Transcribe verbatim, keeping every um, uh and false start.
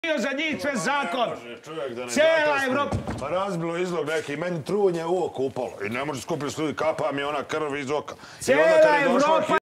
bio za njih sve zakon. Cijela Cijela Evropa. Pa razbilo izlog neki, meni trunje u oko upalo. I ne može skupiti ljudi, kapa mi ona krv iz oka. Cijela Evropa